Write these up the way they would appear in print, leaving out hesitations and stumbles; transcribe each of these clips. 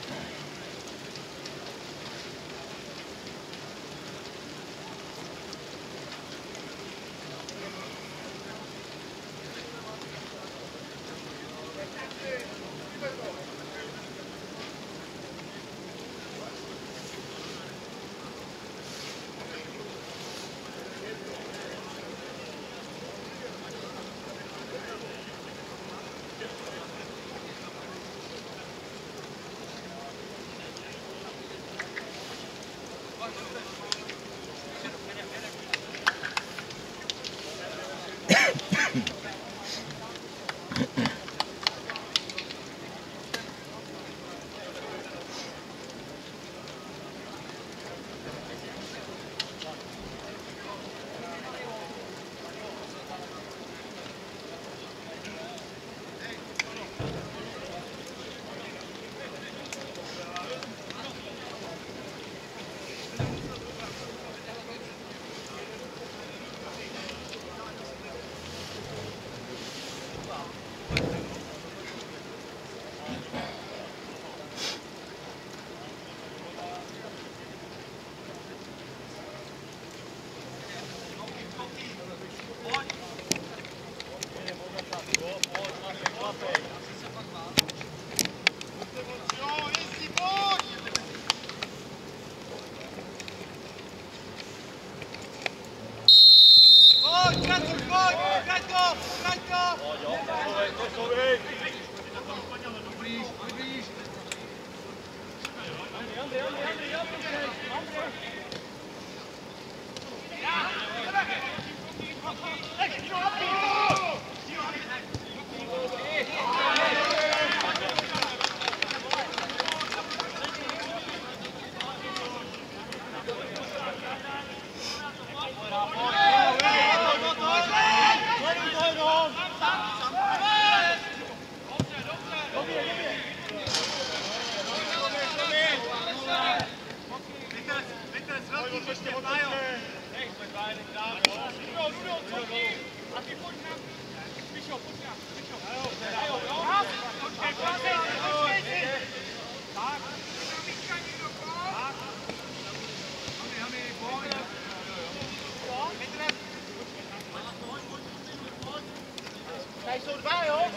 Jsou dva, jo?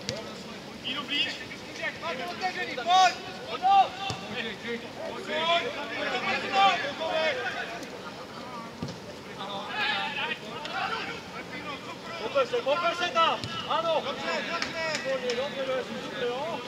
Jdu blíž. Máte otevřený, pojď! Poper se tam! Ano! Dobře, dobře, jo?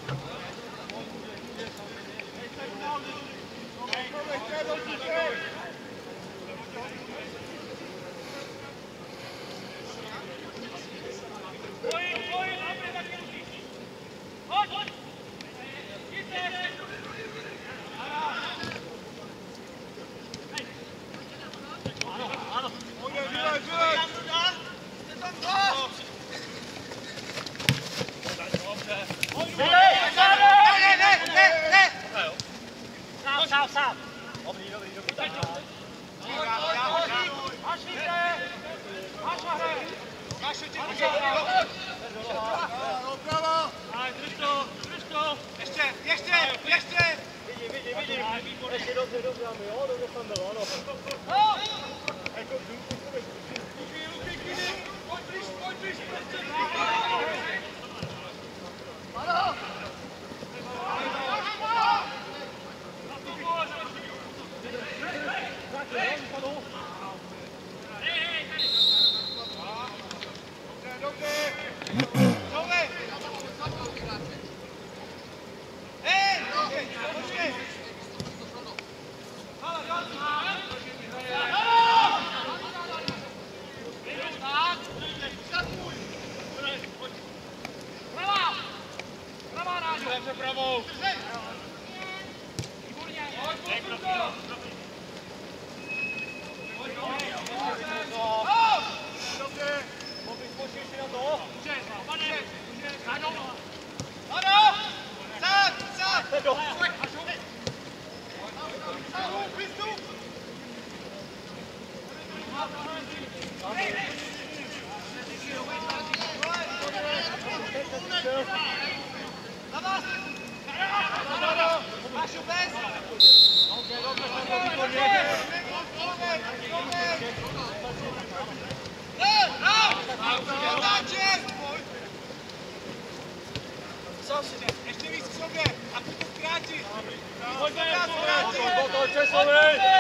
Sám. Dobrý. Ještě. Vidím. Ještě dobře, jo, dobře tam bylo, ano. Pojď blíž, ano! Pravou! Na vás! Ještě víc k sobě a pojď to zkrátit. Pojďme, Pojď Česovi!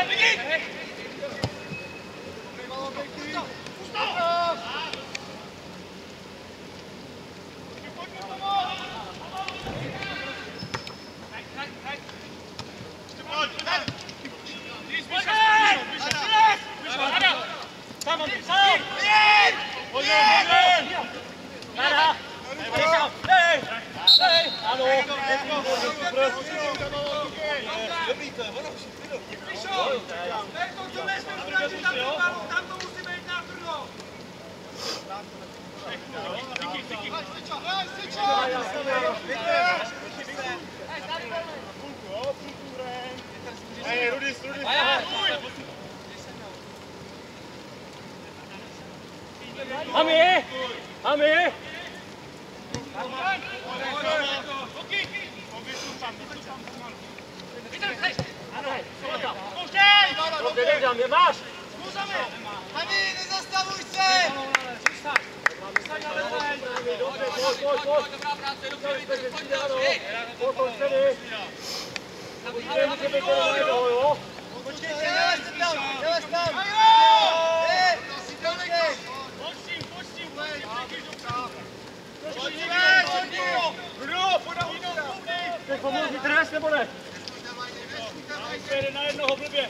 Hami! Dobře, máš! Hami, nezastavuj se! Dobrá práce, Počkej, nelez tam! Teď pomůžu trest nebo ne? Na jednoho blbě.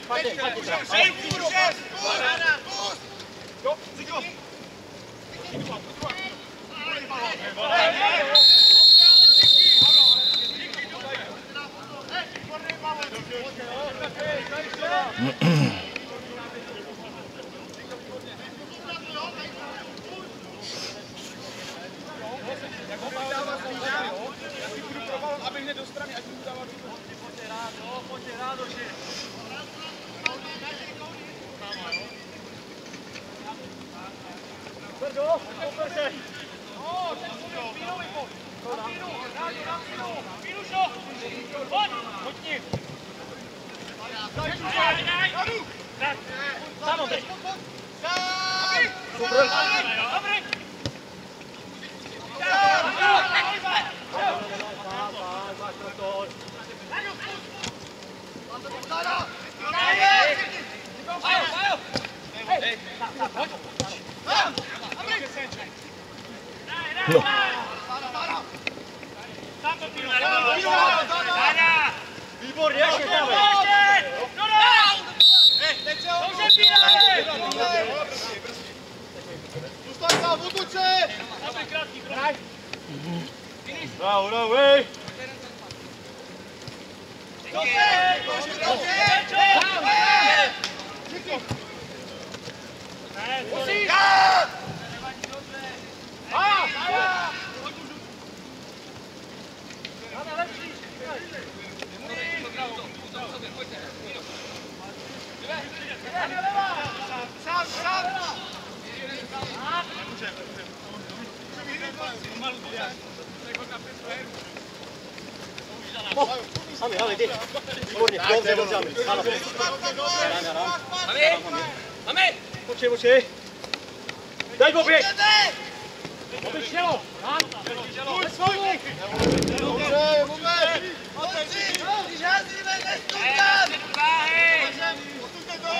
Abych hned do strany, ať mu dává výbor. Pojď rád, doši. Brdo, super se. Pínovi, pojď. Pínušo, pojď. Pojď k ním. Sám, Ondřej. Super. Dobrý. Máš prostor. No. Výborně, ještě dáme. Zůstaň tam, otoč se! Bravo, bravo, hej. Hami, jdi. Výborně, dobře, Hami. Počkej. Daj poběh. Poběh šelo. Dobře, moment! Holci, když házíme, nestukat! Posuňte to!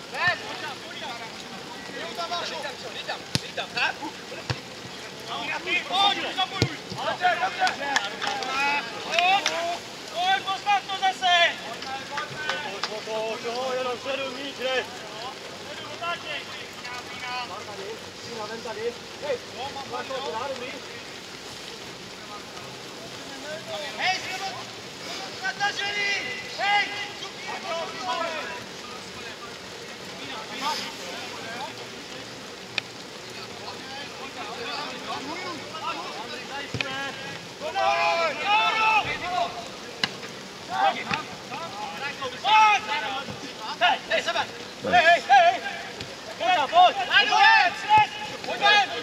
Jenom 7 míč, ne? Vem tady. Hej, máš to rádu míč? Hej, natažený! Hej! Hej, sebe! Hej! Pojď! Pojď!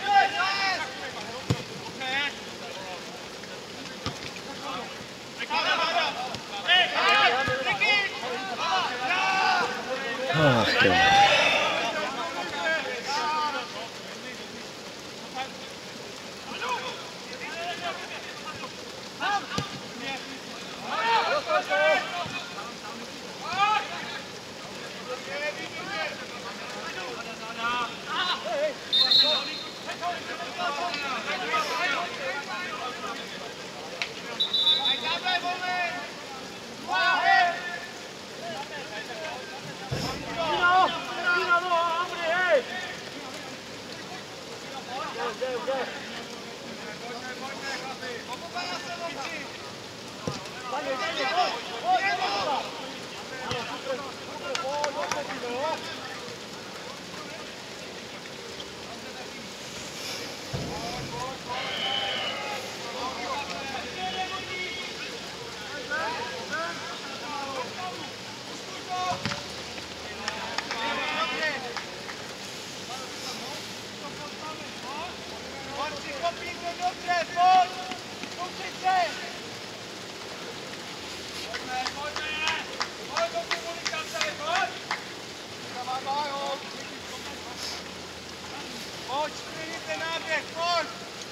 Pojď, sprinite náběh, pojď!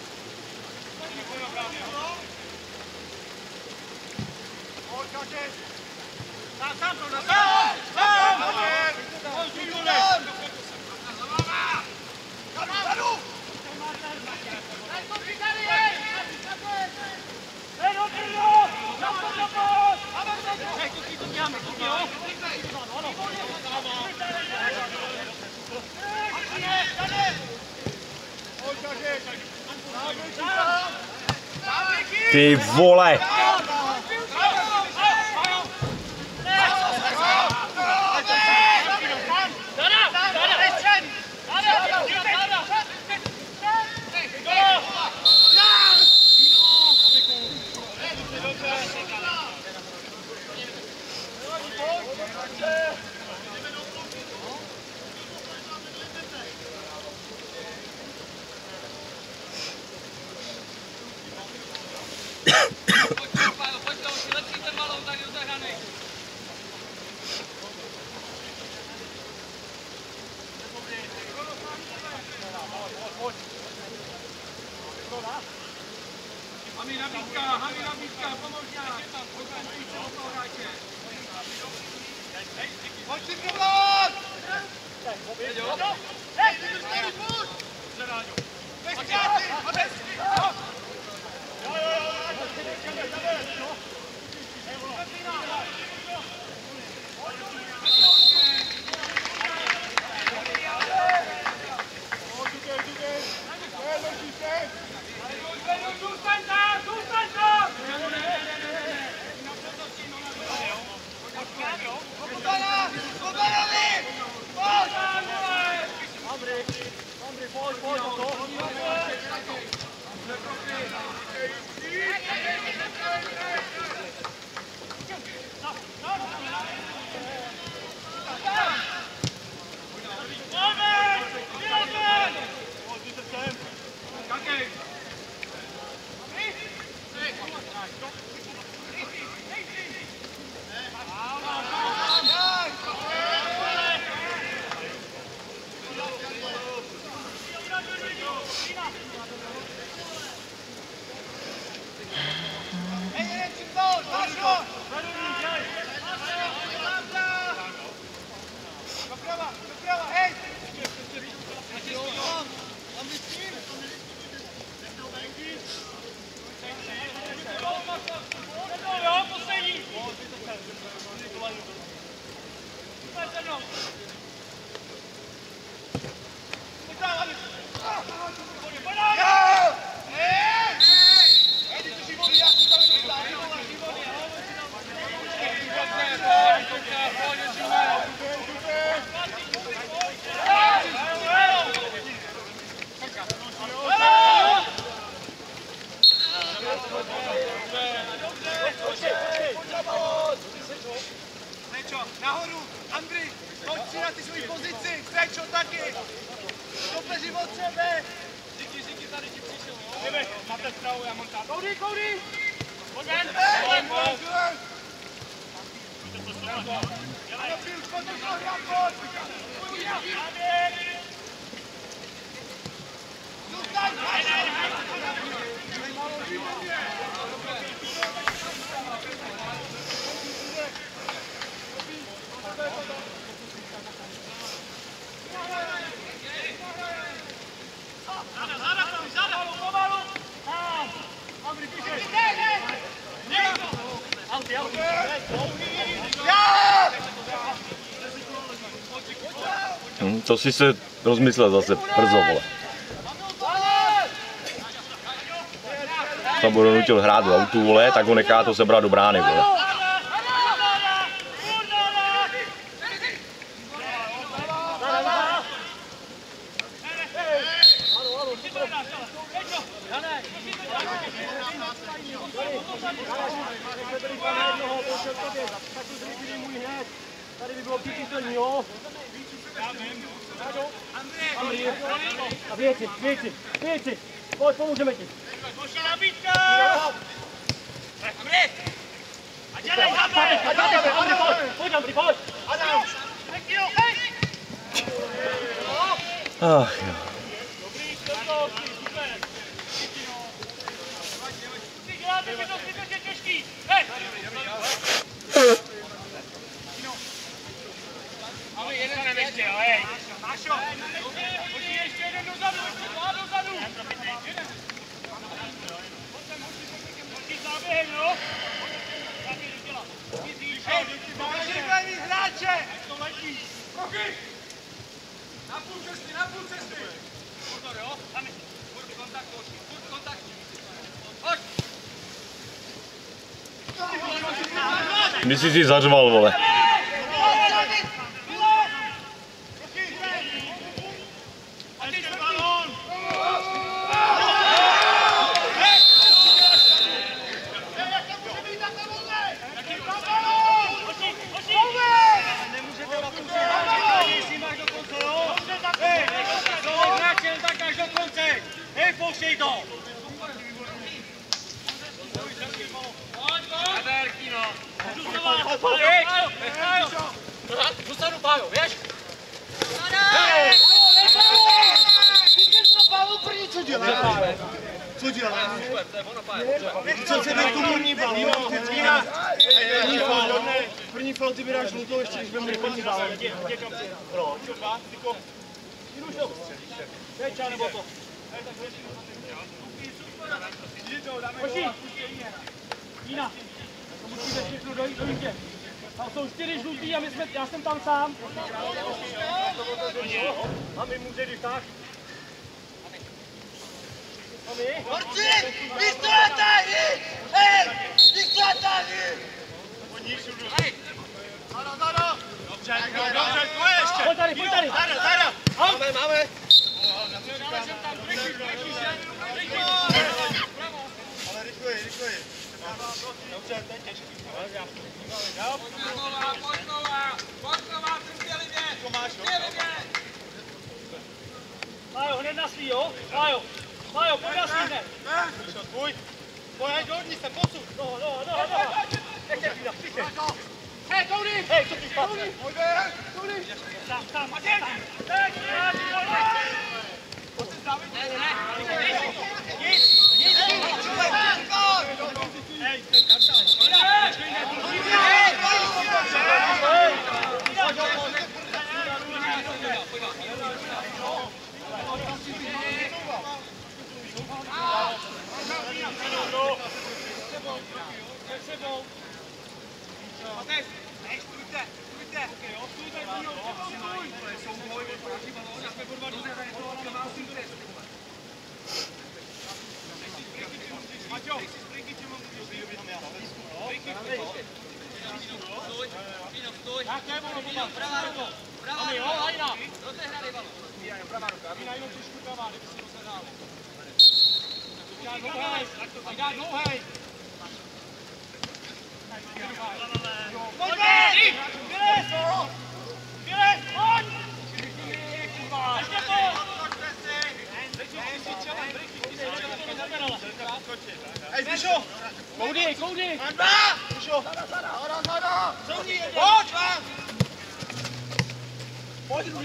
Pojď, Katěš! Tam to, tam! Pojď, Jule! Zadu! Hej, to přidali, hej! Hej, do krdo! Hej, to děláme, jo? Ty vole! Hami nabídka, pomož nám. Pojď si kovat! Hej, ty jsi tady půjď! Bez ztráty! A bez ztráty! Cody, Cody! Pojď ven! To si se rozmyslel zase brzo, vole. Tam budu nutil hrát v autu, vole, tak ho nechá to sebrat do brány, vole. Tady by bylo přičíslení, jo? A věci, pojď, pomůžeme ti. Pošli nabídka! A dělej, Pojď, Andrej, pojď! Ach jo. Dobrý, super. Musíš dělat, že to je těžký. Hej! Ale jeden nevěště, hej. Mášo, musí ještě jeden dozadu, ještě dva dozadu. Musíš záběhem, jo? Počítaj víc hráče! To letí. Roky! Na půl cesty! Pozor, jo? Tam je. Furt kontakt. Hoď! Kdy jsi si zařval, vole. Pouštěj to! Zůstanu, Pájo, věž? Co dělá? Co dělá? Co se na tomu ní balí? První faul, ty vydáš žlutou, ještě když budeme první faul. Proč? Teď nebo to? Hoši! Jína! To musíte všechno dojít do jistě. Tam jsou 4 žlutý a já jsem tam sám. A my může když tak. Horci! Vystřeletají! Hej! Vystřeletají! Dobře, to je ještě! Pojď tady! Máme! Ale rychleji. Dobře, to je těžký. Pájo, hned na svý, jo? Pájo, pojď na svý hned. Pojď, hodni se, posun. No. Nechtěj přijde, přijďte. Hej, Cody! Hej, co ty spatře? Cody! Tam. Teď, Hej, ten karta. Hej, Zbišo! Koudy, koudy! Zbišo! Pojď! Pojď, Rudy!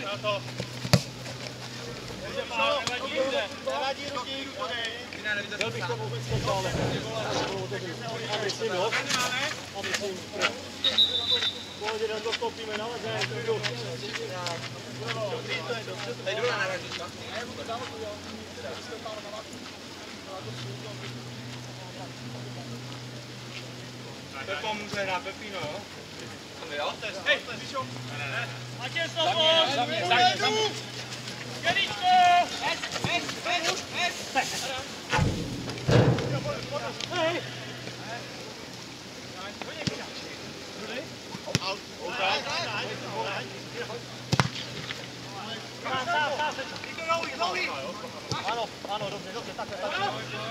Nevadí, Rudy, podej. Měl bych to vůbec skočil, ale a myslím, jo? A myslím, pohodě, tam dostoupíme na leze, jdu. Tady jdu na náražička. Pepo může hrát, Pepino, jo? Hej, Zbišo! Matěj, slovo! Děličko! Hej! Ano, ano, dobře, dobře, takhle, takhle.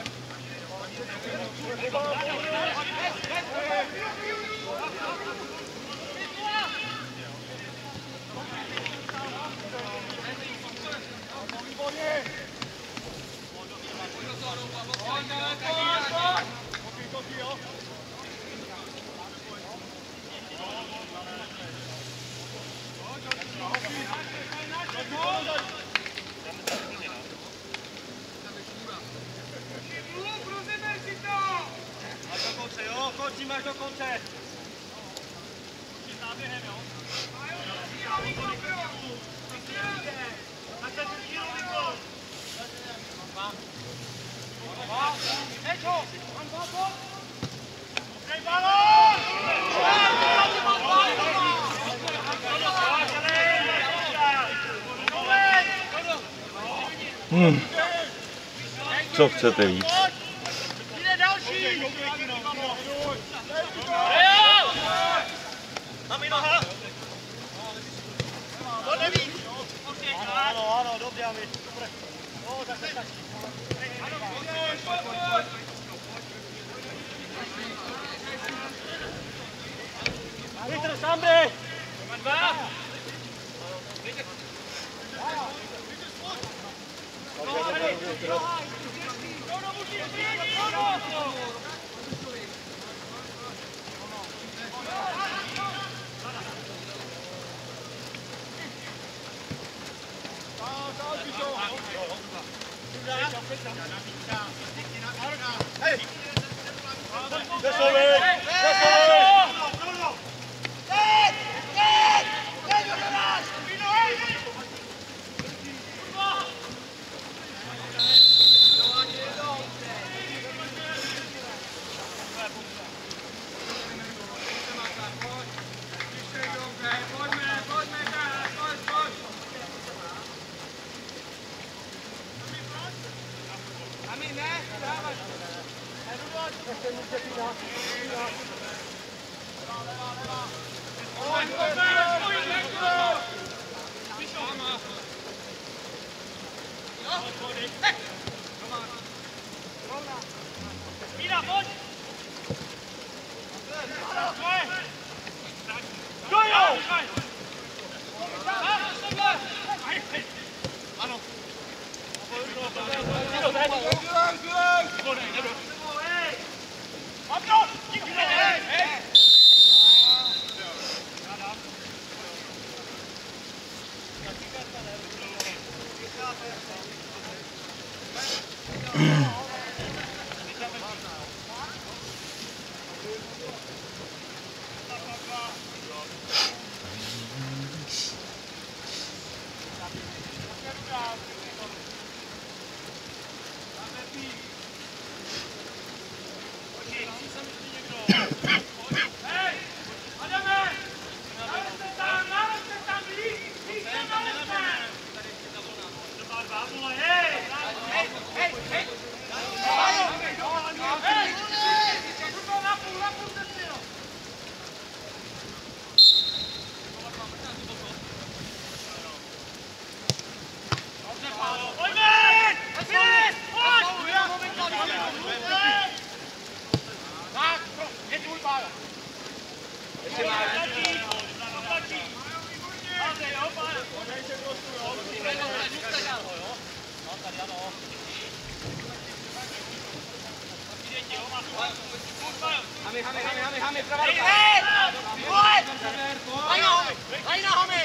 Máš do konce. Záběhem, jo? Co chcete víc? Ano, ano, dobře, Ami. Dobře. No, tak. Vítr, sám běh! Dva! Hej! Hami, pravá ruka. Haj na Hami.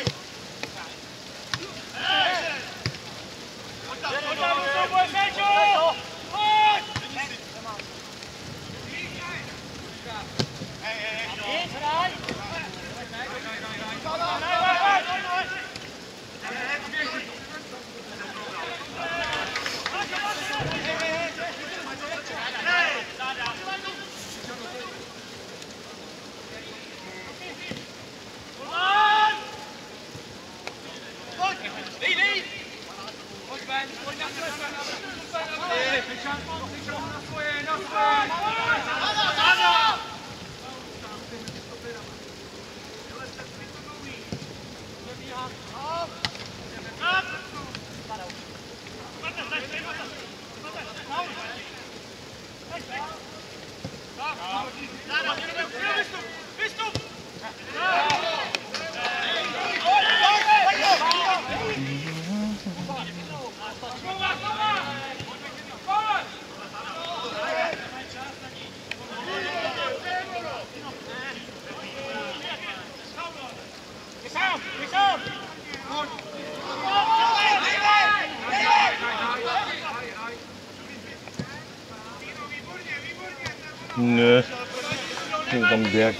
Ne, je tam běh.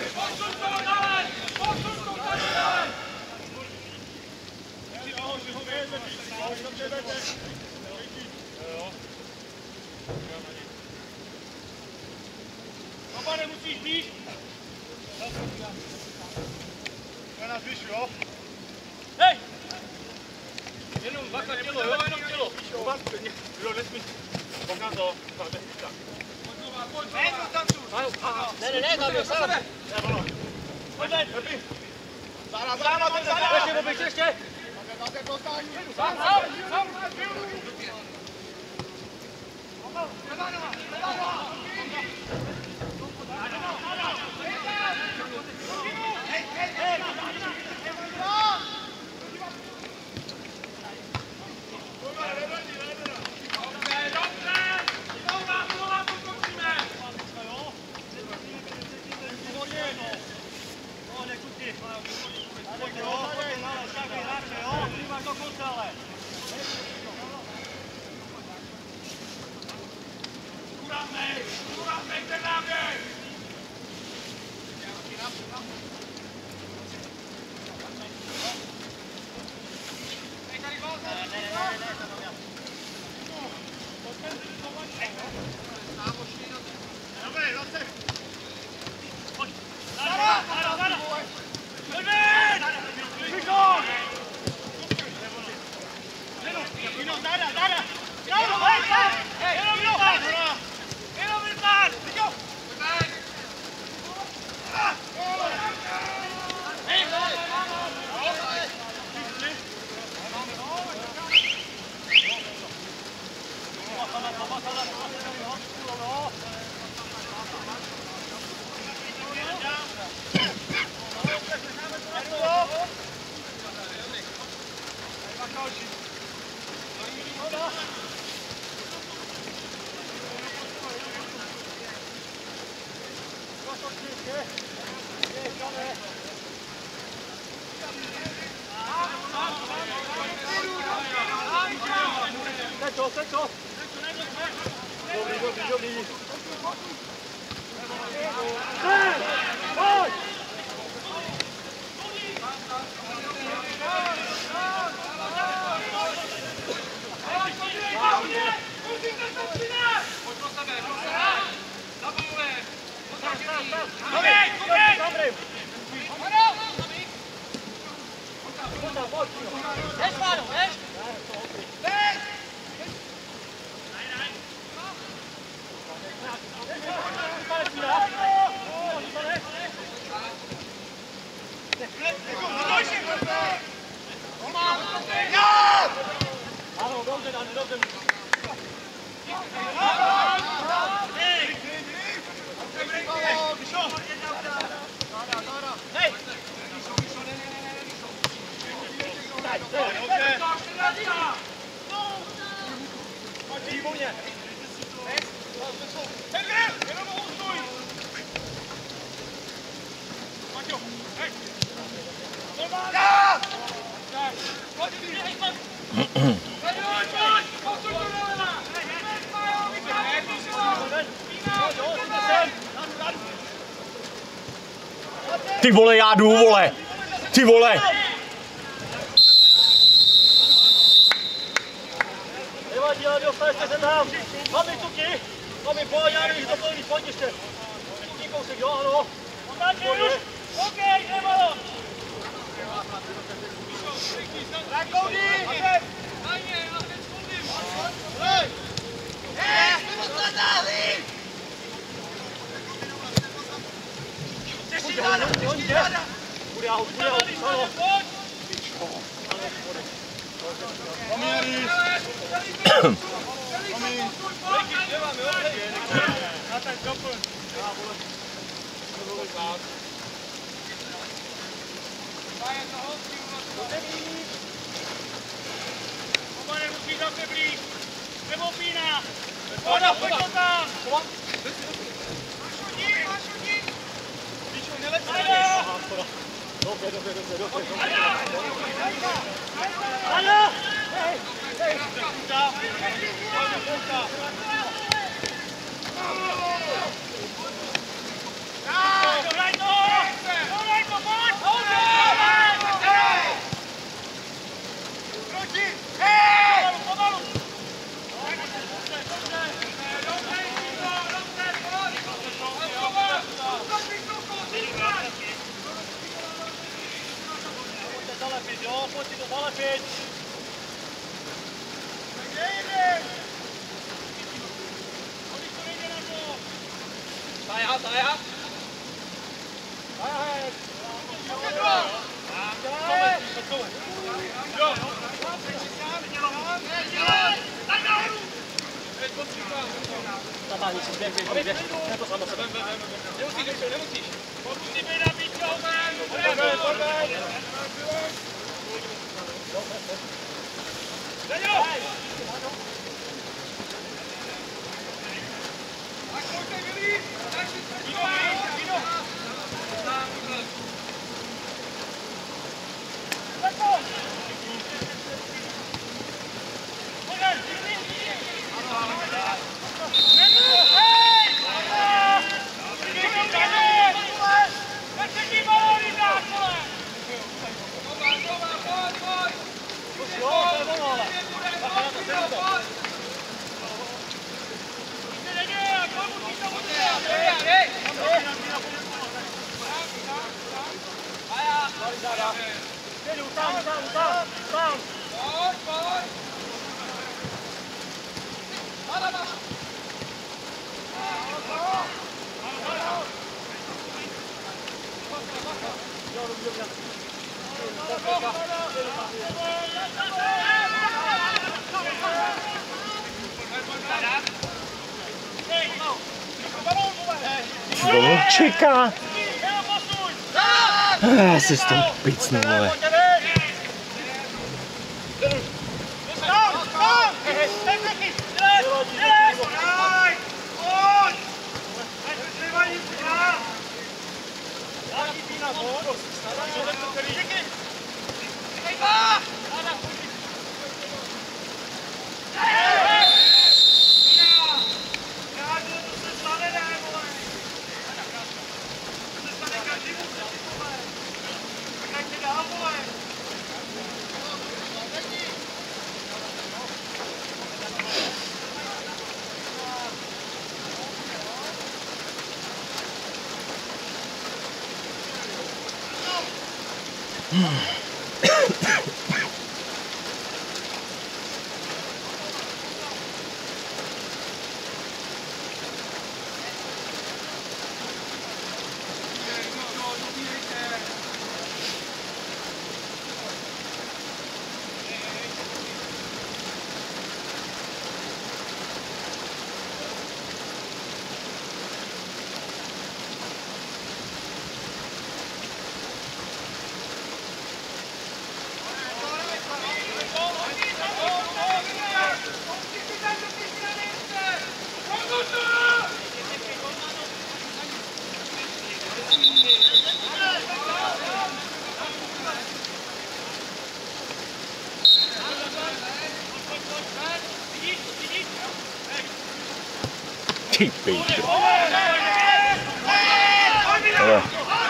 Oba nemusíš blíž. Já nás vyšu, jo? Hej! Jenom dvakrát tělo, jo? Jenom tělo. Jo, nesmíš. Pokám to. Ne, Gabriel, sám. Pojď, jen. Záda. Ještě, Bobik, ještě. Sám. Ty vole, já jdu, vole! Ty vole! Nevadí, ale dostanete se tam. Mami, tuky. Mami, pojď, já nevím, že to pojď, pojď ještě. Tuky kousek, jo, ano. OK, nemalo. Tak, Koudy. Čeká! Já si s tou picnu, vole. Ty pejče. Ale.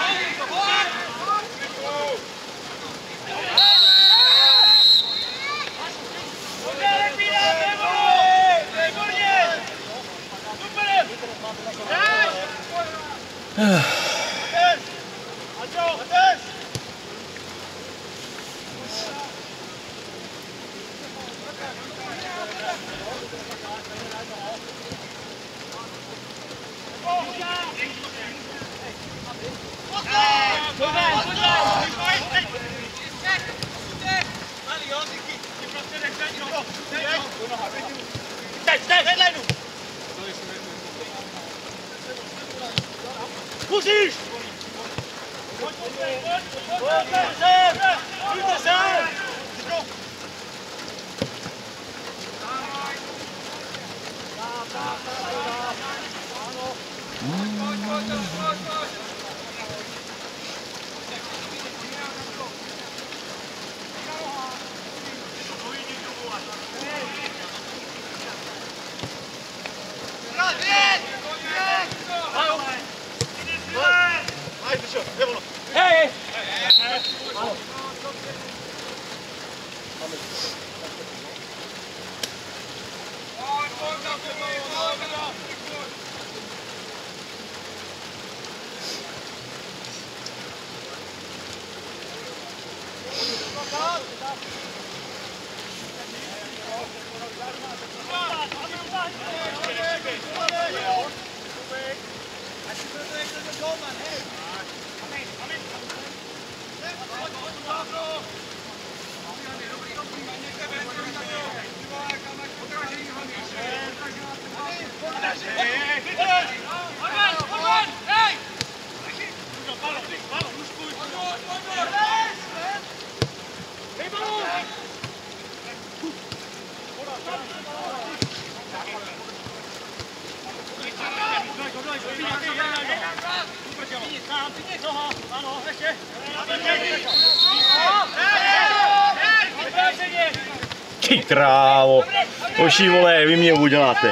Musíš! Pojďte sem! Hej! Ty krávo. Oší vole, vy mě uděláte.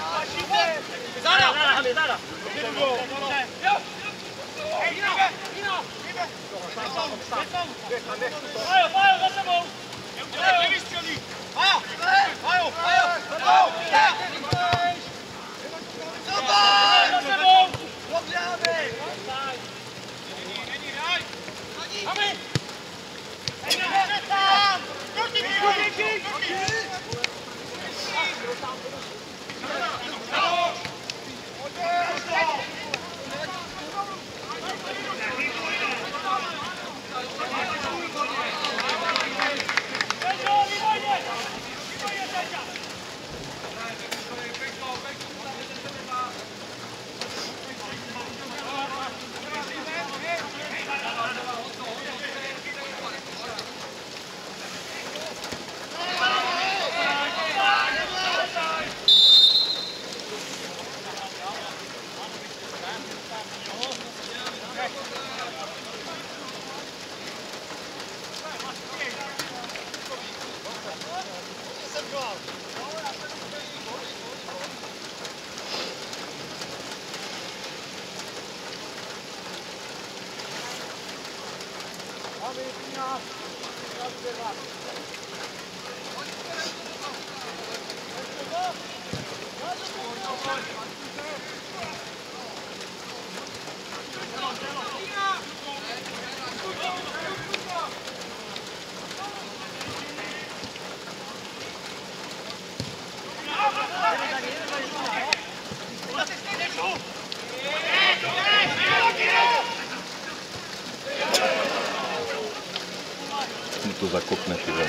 To zakopne, ty vole.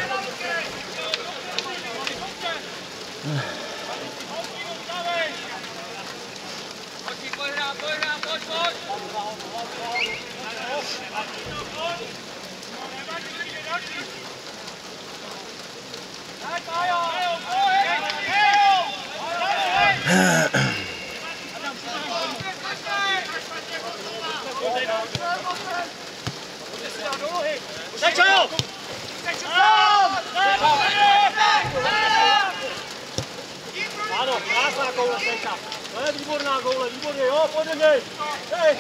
Čau! Ano, krásná koule, Stenka. To je výborná koule, výborně, jo, pojď do něj. Hej!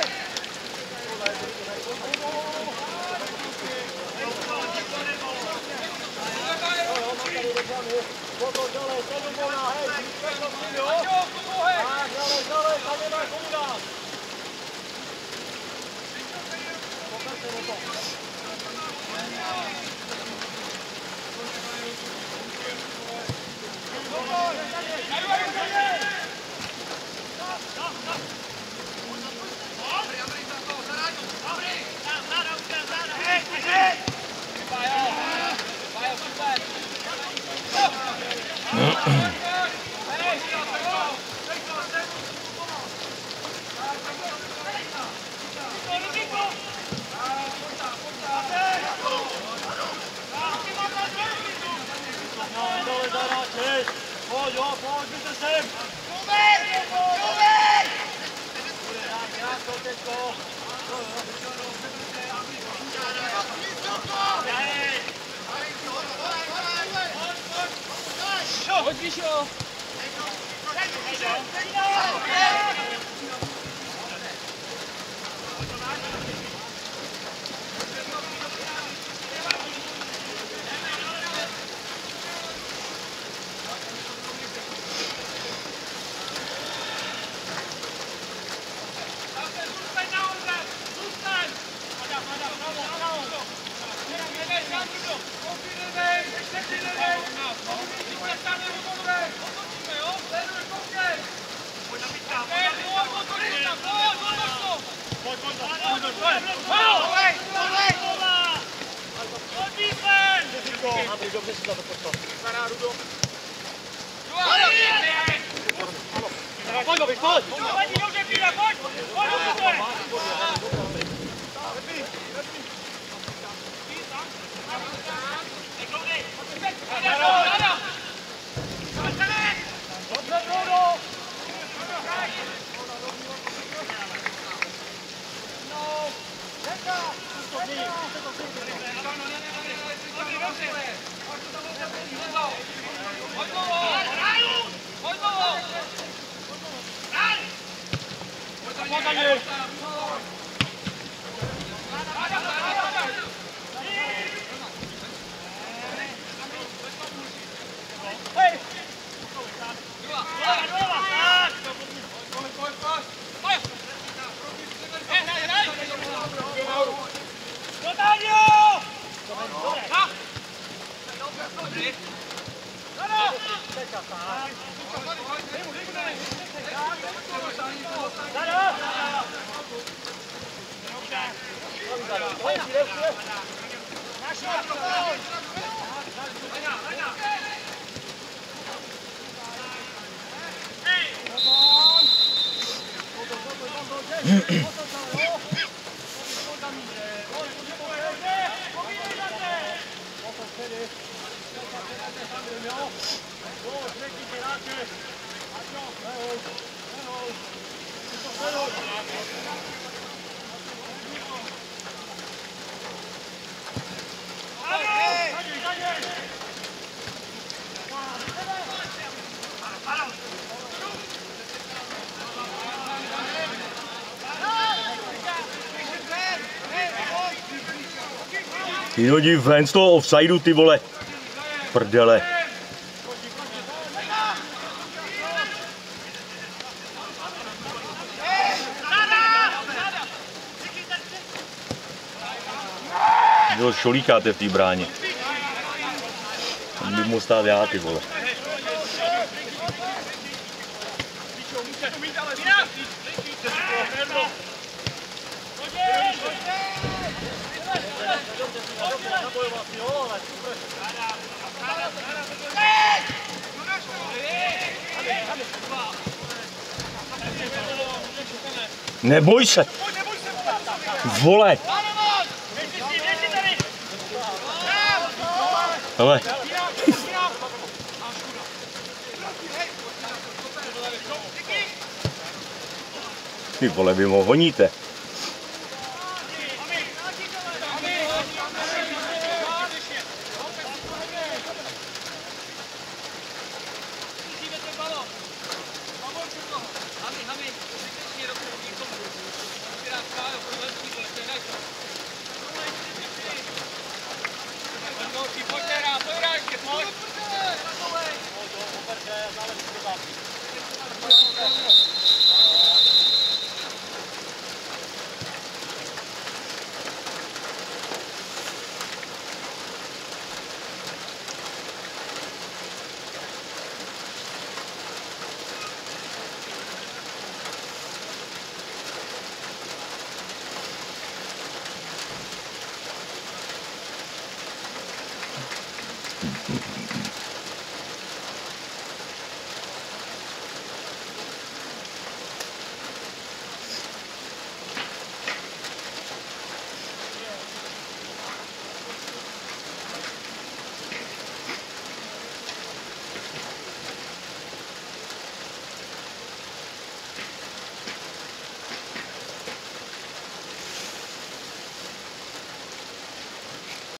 Ty hodí ven z toho offsideu, ty vole. Prdele. Bylo šolíkáte v té bráně. Tam bych mohl stát já, ty vole. Neboj se! Vole! Hele. Ty vole, vy ho honíte.